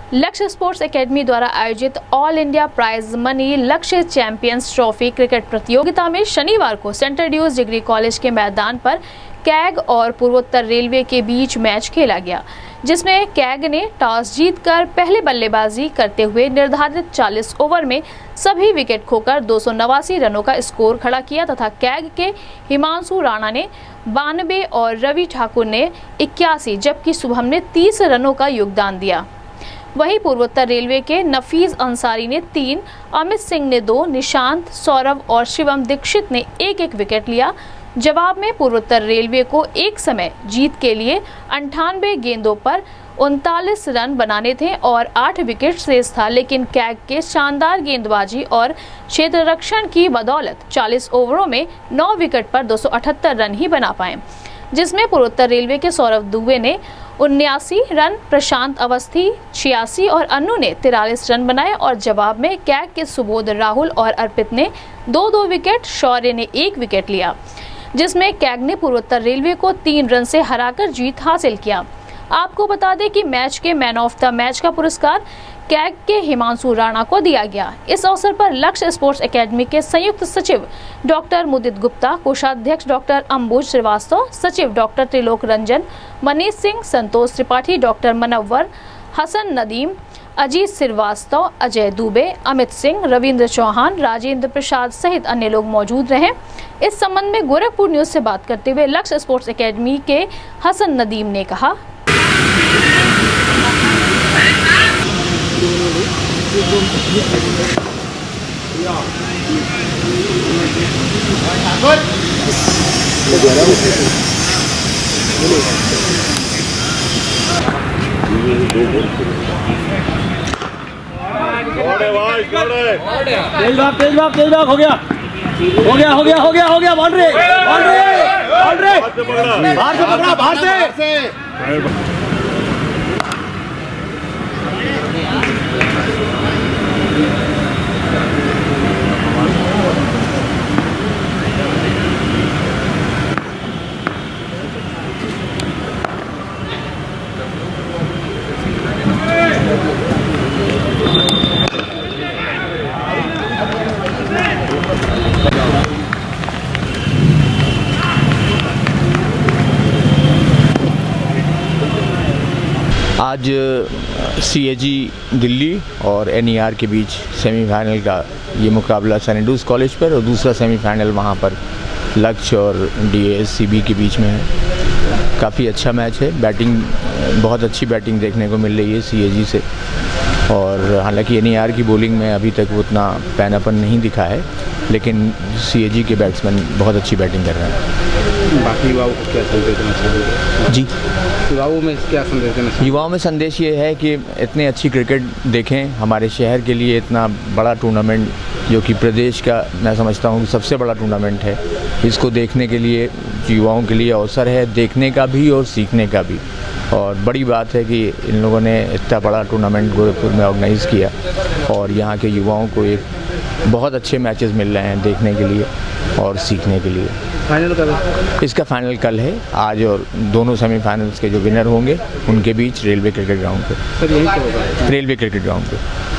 लक्ष्य sports academy द्वारा आयोजित all India prize money Lakshya champions trophy cricket प्रतियोगिता में शनिवार को सेंट्रल ड्यूज डिग्री कॉलेज के मैदान पर कैग और पूर्वोत्तर रेलवे के बीच मैच खेला गया, जिसमें कैग ने टॉस जीतकर पहले बल्लेबाजी करते हुए निर्धारित 40 ओवर में सभी विकेट खोकर 289 रनों का स्कोर खड़ा किया तथा कैग के हिमांशु राणा ने 92 और रवि ठाकुर ने 81 जबकि शुभम ने 30 रनों का योगदान दिया। वहीं पूर्वोत्तर रेलवे के नफीज अंसारी ने 3, अमित सिंह ने 2, निशांत, सौरभ और शिवम दीक्षित ने 1-1 विकेट लिया। जवाब में पूर्वोत्तर रेलवे को एक समय जीत के लिए 98 गेंदों पर 39 रन बनाने थे और 8 विकेट शेष था, लेकिन कैग के शानदार गेंदबाजी और क्षेत्र रक्षण की बदौलत 40 ओवरों में 9 विकेट पर 278 रन ही बना पाए, जिसमें पूर्वोत्तर रेलवे के सौरभ दुबे ने 79 रन, प्रशांत अवस्थी 86 और अन्नू ने 43 रन बनाए और जवाब में कैग के सुबोध, राहुल और अर्पित ने 2-2 विकेट, शौर्य ने 1 विकेट लिया, जिसमें कैग ने पूर्वोत्तर रेलवे को 3 रन से हराकर जीत हासिल किया। आपको बता दें कि मैच के मैन ऑफ द मैच का पुरस्कार कैग के हिमांशु राणा को दिया गया। इस अवसर पर लक्ष्य स्पोर्ट्स एकेडमी के संयुक्त सचिव डॉक्टर मुदित गुप्ता, कोषाध्यक्ष डॉक्टर अंबुज श्रीवास्तव, सचिव डॉक्टर त्रिलोक रंजन, मनीष सिंह, संतोष त्रिपाठी, डॉक्टर मनव्वर, हसन नदीम, अजीत श्रीवास्तव, अजय दुबे, अमित सिंह, रविंद्र चौहान, राजेंद्र प्रसाद सहित अन्य लोग मौजूद रहे। इस संबंध में गोरखपुर न्यूज से बात करते हुए लक्ष्य स्पोर्ट्स एकेडमी के हसन नदीम ने कहा, तेज भाग हो गया बाउंड्री बाहर से आज CAG दिल्ली और NER के बीच सेमीफाइनल का ये मुकाबला सेंट्रल ड्यूज कॉलेज पर और दूसरा सेमीफाइनल वहाँ पर लक्ष्य और DASCB के बीच में है। काफ़ी अच्छा मैच है। बैटिंग बहुत अच्छी बैटिंग देखने को मिल रही है CAG से, और हालांकि NER की बॉलिंग में अभी तक उतना पैनापन नहीं दिखा है, लेकिन CAG के बैट्समैन बहुत अच्छी बैटिंग कर रहे हैं। बाकी युवाओं को क्या संदेश देना चाहिए? जी, युवाओं में क्या संदेश देना चाहिए? युवाओं में संदेश ये है कि इतने अच्छी क्रिकेट देखें। हमारे शहर के लिए इतना बड़ा टूर्नामेंट, जो कि प्रदेश का मैं समझता हूँ कि सबसे बड़ा टूर्नामेंट है, इसको देखने के लिए युवाओं के लिए अवसर है, देखने का भी और सीखने का भी। और बड़ी बात है कि इन लोगों ने इतना बड़ा टूर्नामेंट गोरखपुर में ऑर्गेनाइज़ किया और यहाँ के युवाओं को एक बहुत अच्छे मैचेस मिल रहे हैं देखने के लिए और सीखने के लिए। फाइनल कब है? इसका फाइनल कल है। आज और दोनों सेमीफाइनल्स के जो विनर होंगे उनके बीच रेलवे क्रिकेट ग्राउंड पे। सर यहीं पे होगा? रेलवे क्रिकेट ग्राउंड पे।